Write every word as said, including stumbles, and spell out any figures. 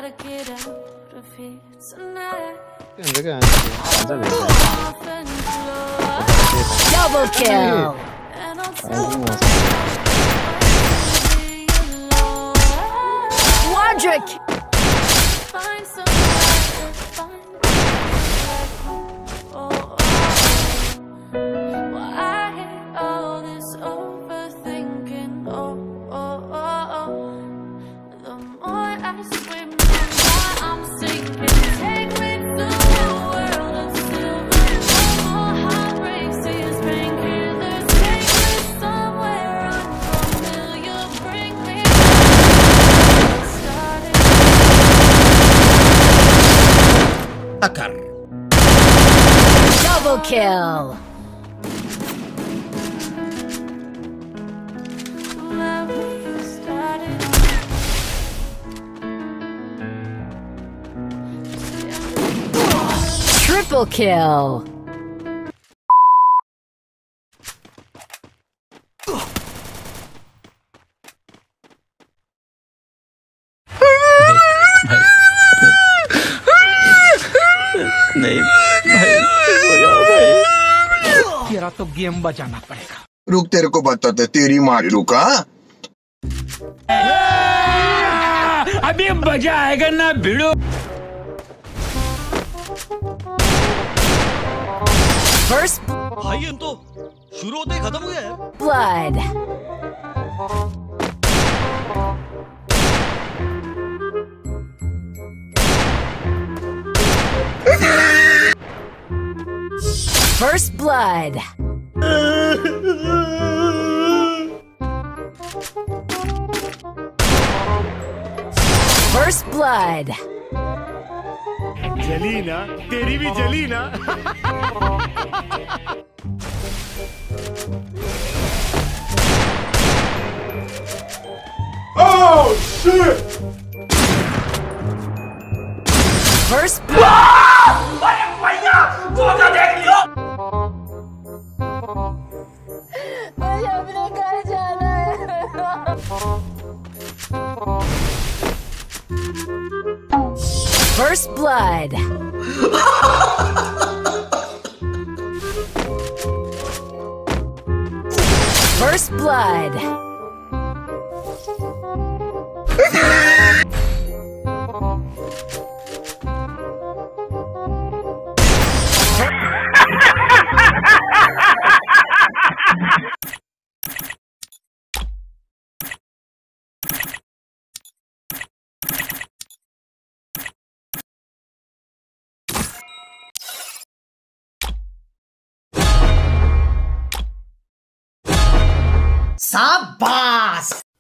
Gotta get out of here tonight. Double kill. Quadric. Find somewhere, find oh, well, I hate all this overthinking. Oh, oh, oh, oh. The more I swim, the more I'm sinking. Take me to a world of silver. No more heartbreaks, tears, painkillers. Take me somewhere unfamiliar. Bring me starting. Takar. Double kill. Where we started. Triple kill. नहीं भाई तेरा तो game बचाना पड़ेगा। रुक, तेरे को बताते तेरी माँ रुका। अभी मजा आएगा ना भिड़ो। First भाई ये तो शुरू होते ही खत्म हो गया है। blood. First blood. First blood. जली ना, तेरी भी जली ना। Oh shit! First blood. मुझे अपने घर जाना है। First blood. First blood. शाबाश।